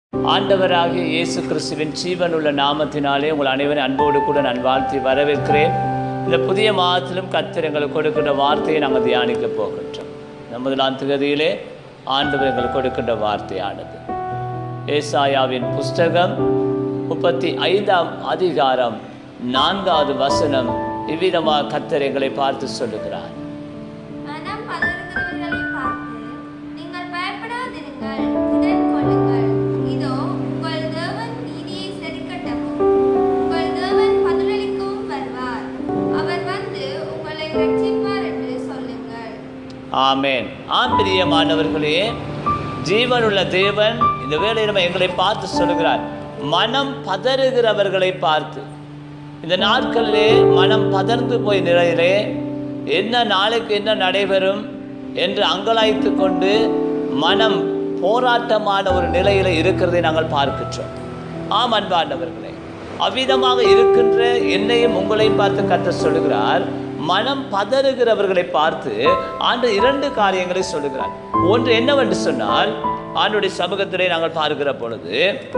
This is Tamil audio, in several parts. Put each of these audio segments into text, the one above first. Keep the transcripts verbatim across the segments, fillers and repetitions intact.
ஆண்டவராகிய இயேசு கிறிஸ்துவின் ஜீவனுள்ள நாமத்தினாலே உங்கள் அனைவரும் அன்போடு கூட நான் வாழ்த்தி வரவேற்கிறேன். இந்த புதிய மாதத்திலும் கர்த்தர் எங்களுக்கு கொடுக்கின்ற வார்த்தையை நாங்கள் தியானிக்க போகின்றோம். முதலாம் திகதியிலே ஆண்டவர் எங்களுக்கு கொடுக்கின்ற வார்த்தையானது ஏசாயாவின் புஸ்தகம் முப்பத்தி ஐந்தாம் அதிகாரம் நான்காவது வசனம். இவ்விதமாக கர்த்தர் எங்களை பார்த்து சொல்லுகிறார். ஆமேன். ஆம் பிரியமானவர்களே, ஜீவனுள்ள தேவன் இந்த வேளையில் எங்களை பார்த்து சொல்லுகிறார். மனம் பதறுகிறவர்களை பார்த்து, இந்த நாட்களிலே மனம் பதர்ந்து போய் நிலையிலே என்ன நாளைக்கு என்ன நடைபெறும் என்று அங்கலாய்த்து கொண்டு மனம் போராட்டமான ஒரு நிலையில் இருக்கிறதை நாங்கள் பார்க்கின்றோம். ஆம் அன்பானவர்களே, அவ்விதமாக இருக்கின்ற என்னையும் உங்களையும் பார்த்து கர்த்தர் சொல்லுகிறார். மனம் பதறுகிறவர்களை பார்த்து ஆண்டு இரண்டு காரியங்களை சொல்லுகிறார். ஒன்று என்னவென்று சொன்னால், ஆண்டுடைய சமூகத்திலே நாங்கள் பார்க்கிற பொழுது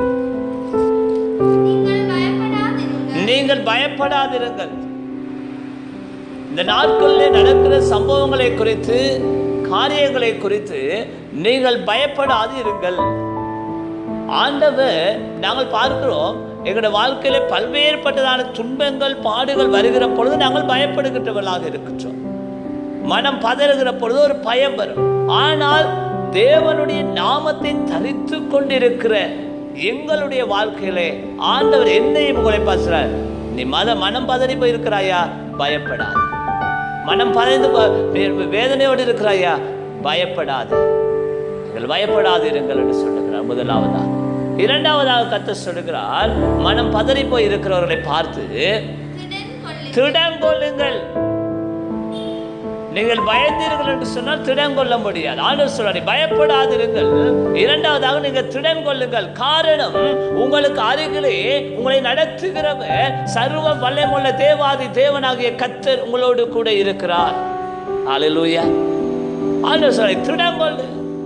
நீங்கள் பயப்படாதிருங்கள். இந்த நாட்களில் நடக்கிற சம்பவங்களை குறித்து, காரியங்களை குறித்து நீங்கள் பயப்படாது இருங்கள். ஆண்டவர் நாங்கள் பார்க்கிறோம், எங்களுடைய வாழ்க்கையில பல்வேறுபட்டதான துன்பங்கள் பாடுகள் வருகிற பொழுது நாங்கள் பயப்படுகின்றவர்களாக இருக்கின்றோம். மனம் பதறுகிற பொழுது ஒரு பயம் வரும். ஆனால் தேவனுடைய நாமத்தை தரித்து கொண்டிருக்கிற எங்களுடைய வாழ்க்கையிலே ஆண்டவர் என்னையும் உங்களை பேசுறார். நீ மத மனம் பதறி போய் இருக்கிறாயா, பயப்படாது. மனம் பதறிந்து வேதனையோடு இருக்கிறாயா, பயப்படாது. நீங்கள் பயப்படாது இருங்கள் என்று சொல்லுகிறார். முதலாவதாக. இரண்டாவதாக கர்த்தர் சொல்லுகிறார், மனம் பதறி போய் இருக்கிறவர்களை பார்த்து திடங்கொள்ளுங்கள். நீங்கள் பயந்தீர்கள் என்று சொன்னால் திடங்கொள்ள முடியாது. ஆண்டவர் சொல்றார், பயப்படாதிருங்கள். இரண்டாவதாக நீங்கள் திடங்கொள்ளுங்கள். காரணம், உங்களுக்கு அருகிலே உங்களை நடத்துகிறவர் சர்வ வல்லமையுள்ள தேவாதி தேவனாகிய கர்த்தர் உங்களோடு கூட இருக்கிறார். அல்லேலூயா. ஆண்டவர் சொல்றார், திடங்கொள்ளு.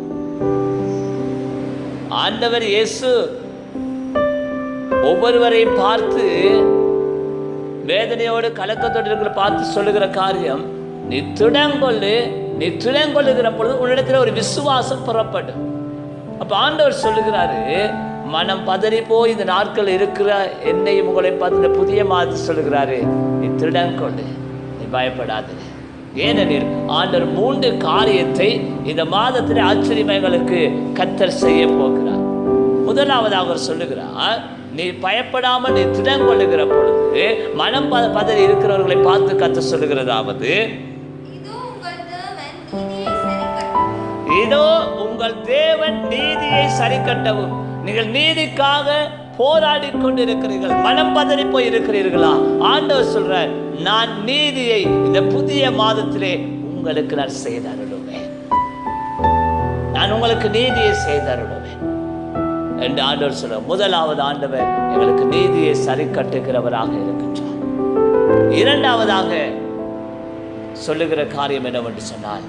ஆண்டவர் இயேசு ஒவ்வொருவரையும் பார்த்து வேதனையோடு கலக்கத்தோடு இருக்கிற பார்த்து சொல்லுகிற காரியம், நீ திடங்கொள்ளு. நீ திடங்கொள்ளுகிற பொழுது உன்னிடத்தில் ஒரு விசுவாசம் புறப்படும். அப்ப ஆண்டவர் சொல்லுகிறாரு, மனம் பதறி போய் இந்த நாட்கள் இருக்கிற என்னையும் உங்களை பார்த்து புதிய மாதிரி சொல்லுகிறாரு, நீ திடங்கொள்ளு, நீ பயப்படாது. ஏனெனில் ஆண்டவர் மூன்று காரியத்தை இந்த மாதத்தில் ஆச்சரியங்களுக்கு கர்த்தர் செய்ய போகிறார். முதலாவதாக அவர் சொல்லுகிறார், நீ பயப்படாமல் நீ திடங்கொள்ளுகிற பொழுது மனம் பதறி இருக்கிறவர்களை பார்த்து கர்த்தர் சொல்லுகிறதாவது, இதோ உங்கள் தேவன் நீதியை சரி கட்டவும். நீங்கள் நீதிக்காக போராடி கொண்டிருக்கிறீர்கள், மனம் பதறி போய் இருக்கிறீர்களா? ஆண்டவர் சொல்ற, நான் நீதியை இந்த புதிய மாதத்திலே உங்களுக்கு நான் செய்தருளுவேன். நான் உங்களுக்கு நீதியை செய்தருளுவேன் என்று ஆண்டவர் சொல்ற. முதலாவது, ஆண்டவர் எங்களுக்கு நீதியை சரி கட்டுகிறவராக இருக்கின்றார். இரண்டாவதாக சொல்லுகிற காரியம் என்னவென்று சொன்னால்,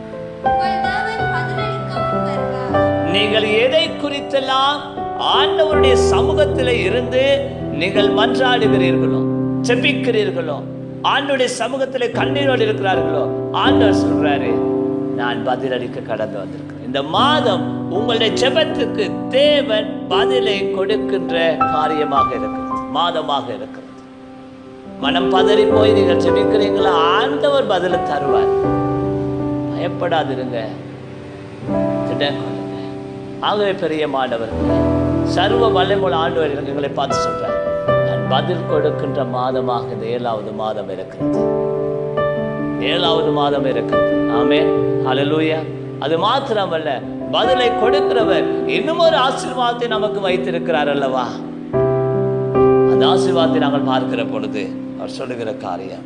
நீங்கள் எதை குறித்தெல்லாம் ஆண்டவருடைய சமூகத்தில் இருந்து நீங்கள் மன்றாடுகிறீர்களோ, செபிக்கிறீர்களோ, ஆண்டவருடைய சமூகத்தில் கண்ணீரோடு இருக்கிறார்களோ, ஆண்டவர் சொல்றாரு, நான் பதிலளிக்க கடந்து வந்திருக்கிறேன். இந்த மாதம் உங்களுடைய ஜெபத்துக்கு தேவன் பதிலை கொடுக்கின்ற காரியமாக இருக்கிறது, மாதமாக இருக்கிறது. மனம் பதறி போய் நீங்கள் செபிக்கிறீங்களா, ஆண்டவர் பதிலை தருவார். பயப்படாதிருங்க, திடங்கொள்ளுங்க. ஆகவே பெரியமானவர்களே, சர்வ வல்லமையுள்ள ஆண்டவர் எங்களை பார்த்து சொல்றார், நான் பதில் கொடுக்கின்ற மாதமாக இந்த ஏழாவது மாதம் இருக்கிறது. ஏழாவது மாதம் இருக்கிறது. ஆமென். ஹல்லேலூயா. அது மாத்திரமல்ல, பதிலை கொடுக்கிறவர் இன்னும் ஒரு ஆசீர்வாதத்தை நமக்கு வைத்திருக்கிறார் அல்லவா? அந்த ஆசீர்வாதத்தை நாங்கள் பார்க்கிற பொழுது அவர் சொல்லுகிற காரியம்,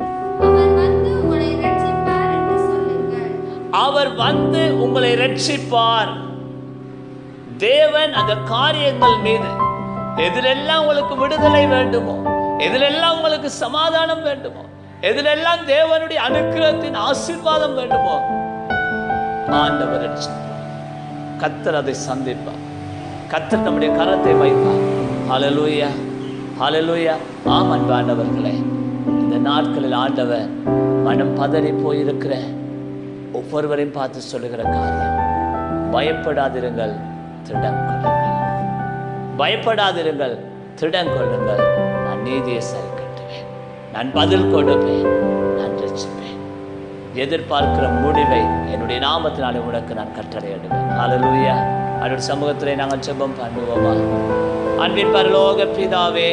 அவர் வந்து உங்களை ரட்சிப்பார். தேவன் அந்த காரியங்கள் மீது எதிலெல்லாம் உங்களுக்கு விடுதலை வேண்டுமோ, எதிலெல்லாம் உங்களுக்கு சமாதானம் வேண்டுமோ, எதிலெல்லாம் தேவனுடைய அனுக்கிரகத்தின் ஆசீர்வாதம் வேண்டுமோ, ஆண்டவர் ரட்சிப்பார். கர்த்தர் அதை சந்திப்பார். கர்த்தர் நம்முடைய கரத்தை வைப்பார். ஹல்லேலூயா, ஹல்லேலூயா. ஆம் அன்பானவர்களே, இந்த நாட்களில் ஆண்டவர் மனம் பதறி போயிருக்கிற ஒவ்வொருவரையும் பார்த்து சொல்லுகிற காரியம், பயப்படாதிருங்கள், திடம் கொள்ளுங்கள். பயப்படாதிருங்கள், திடம் கொள்ளுங்கள். நான் நீதியை சரி கட்டுவேன், நான் பதில் கொடுப்பேன், நான் ரட்சிப்பேன். எதிர்பார்க்கிற முடிவை என்னுடைய நாமத்தினாலே உனக்கு நான் கட்டளையிடுவேன். ஹல்லேலூயா. அவருடைய சமூகத்திலே நாங்கள் ஜெபம் பண்ணுவோமா? அன்பின் பரலோக பிதாவே,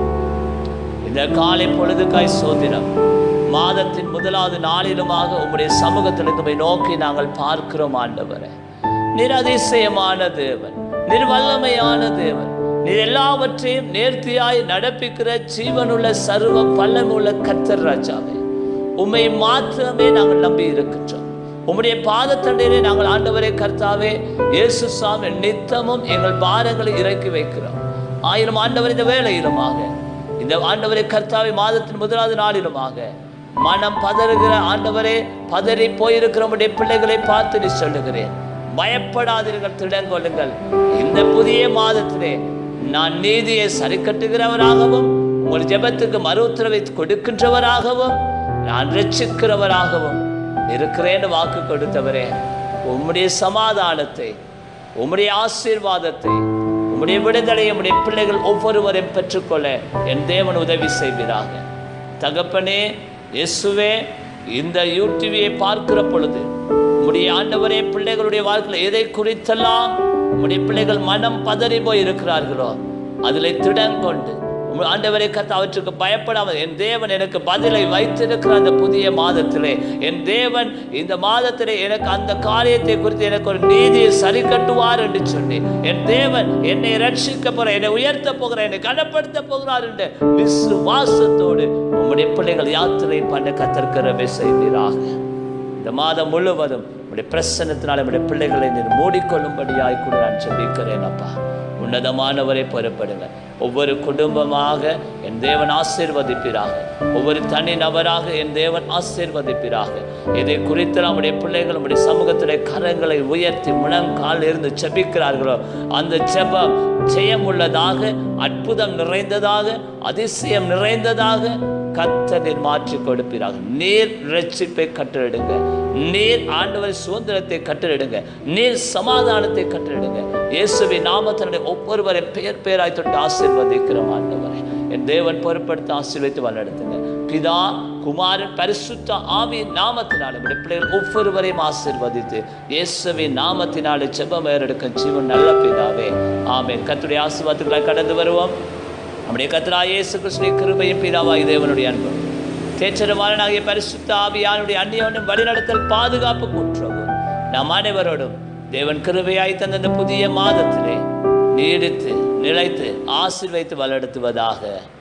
இந்த காலை பொழுதுக்காய் சோதிடம். மாதத்தின் முதலாவது நாளிலுமாக உம்முடைய சமூகத்திலிருந்து நோக்கி நாங்கள் பார்க்கிறோம் ஆண்டவரே. நீர் அதிசயமான தேவன், நீர் வல்லமையான தேவன், நீர் எல்லாவற்றையும் நேர்த்தியாய் நடப்பிக்கிற ஜீவனுள்ள சர்வ வல்லமையுள்ள கர்த்தர் ராஜாவே, உம்மை மாத்திரமே நாங்கள் நம்பி இருக்கின்றோம். உம்முடைய பாதத்தண்டையிலே நாங்கள் ஆண்டவரே கர்த்தாவே இயேசு சாமி நித்தமும் எங்கள் பாரங்களை இறக்கி வைக்கிறோம். ஆயிரம் ஆண்டவர் இந்த வேளையிலுமாக, இந்த ஆண்டவரே கர்த்தாவே மாதத்தின் முதலாவது நாளிலுமாக மனம் பதறுகிற ஆண்டவரே, பதறி போயிருக்கிற உம்முடைய பிள்ளைகளை பார்த்து நீ சொல்லுகிறேன், பயப்படாதீர்கள், திடங்கொள்ளுங்கள். இந்த புதிய மாதத்திலே நான் நீதியை சரி கட்டுகிறவராகவும், உங்கள் ஜெபத்துக்கு மறு உத்தரவை கொடுக்கின்றவராகவும், நான் ரட்சிக்கிறவராகவும் இருக்கிறேன்னு வாக்கு கொடுத்தவரே, உம்முடைய சமாதானத்தை, உம்முடைய ஆசீர்வாதத்தை, உம்முடைய விடுதலை உம்முடைய பிள்ளைகள் ஒவ்வொருவரையும் பெற்றுக்கொள்ள என் தேவன் உதவி செய்வீராக. தகப்பனே இயேசுவே, இந்த யூடிவியை பார்க்கிற பொழுது உம்முடைய ஆண்டவரே பிள்ளைகளுடைய வாழ்க்கையில் எதை குறித்தெல்லாம் உம்முடைய பிள்ளைகள் மனம் பதறி போய் இருக்கிறார்களோ அதில் திடங்கொண்டு ஆண்டவரே கர்த்தா அவற்றுக்கு பயப்படாமல் என் தேவன் எனக்கு பதிலை வைத்திருக்கிற அந்த புதிய மாதத்திலே, என் தேவன் இந்த மாதத்திலே எனக்கு அந்த காரியத்தை குறித்து எனக்கு ஒரு நீதியை சரி கட்டுவார் என்று சொல்லி, என் தேவன் என்னை ரட்சிக்க போகிற, என்னை உயர்த்த போகிறார், என்னை கனப்படுத்த போகிறார் என்ற விசுவாசத்தோடு உம்முடைய பிள்ளைகள் யாத்திரை பண்ண கத்திருக்கிறவே செய்வீராக. இந்த மாதம் முழுவதும் உடைய பிரசன்னத்தினால் நம்முடைய பிள்ளைகளை நீர் மூடிக்கொள்ளும்படியாய் கூட நான் ஜெபிக்கிறேன் அப்பா. உன்னதமானவரை பொறுப்படுங்க. ஒவ்வொரு குடும்பமாக என் தேவன் ஆசீர்வதிப்பீராக, ஒவ்வொரு தனி நபராக என் தேவன் ஆசீர்வதிப்பீராக. இதை குறித்து நம்முடைய பிள்ளைகள் நம்முடைய சமூகத்திலே கரங்களை உயர்த்தி முழங்கால் இருந்து ஜெபிக்கிறார்களோ அந்த ஜெபம் ஜெயமுள்ளதாக, அற்புதம் நிறைந்ததாக, அதிசயம் நிறைந்ததாக கர்த்தர் நீர் மாற்றி கொடுப்பீராக. நீர் ரட்சிப்பை கட்டளிடுங்க, நீர் ஆண்டவர் சுதந்திரத்தை கட்டளிடுங்க, நீர் சமாதானத்தை கட்டளிடுங்க. இயேசுவின் நாமத்தினுடைய ஒவ்வொருவரை பெயர் பெயராய் தொட்டு ஆசீர்வதிக்கிறோம் ஆண்டவரை. என் தேவன் பொறுப்படுத்த ஆசீர்வதித்து வழிநடத்துங்க. பிதா குமாரன் பரிசுத்த ஆவியின் நாமத்தினாலே நம்முடைய பிள்ளைகள் ஒவ்வொருவரையும் ஆசீர்வதித்து இயேசுவின் நாமத்தினாலே ஜெபம் ஏறெடுக்கும் ஜீவன் நல்ல பிதாவே, ஆமென். கர்த்தருடைய ஆசீர்வாதங்களாய் கடந்து வருவோம். நம்முடைய கர்த்தராகிய இயேசு கிறிஸ்துவின் கிருபையும் பிதாவாகிய தேவனுடைய அன்பும் தேற்றரவாளனாகிய பரிசுத்த ஆவியானுடைய அந்நியோன்யம் வழிநடத்தல் பாதுகாப்பு கூற்றவும் நாம் அனைவரோடும் தேவன் கிருபையாய் தந்த இந்த புதிய மாதத்திலே நீடித்து நிலைத்து ஆசீர்வதித்து வழிநடத்துவதாக.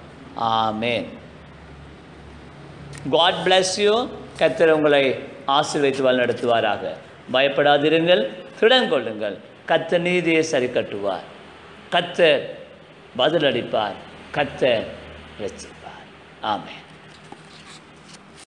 ஆமென். God bless you. கர்த்தர் உங்களை ஆசீர்வதித்து வழிநடத்துவாராக. பயப்படாதிருங்கள், திடங்கொள்ளுங்கள். கர்த்தர் நீதியை சரி கட்டுவார், கர்த்தர் பதிலளிப்பார், கர்த்தர் ரட்சிப்பார். ஆமென்.